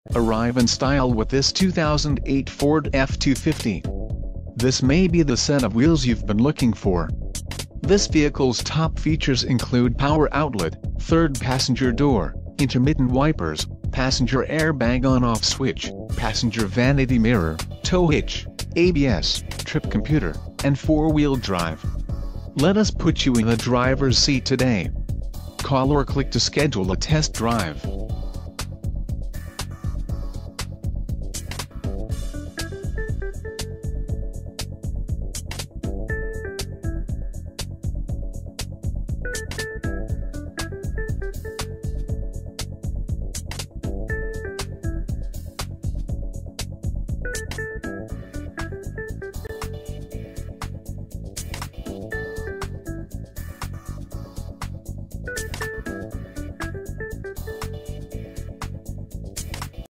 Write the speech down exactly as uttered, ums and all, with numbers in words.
Arrive in style with this two thousand eight Ford F two fifty. This may be the set of wheels you've been looking for. This vehicle's top features include power outlet, third passenger door, intermittent wipers, passenger airbag on-off switch, passenger vanity mirror, tow hitch, A B S, trip computer, and four-wheel drive. Let us put you in the driver's seat today. Call or click to schedule a test drive.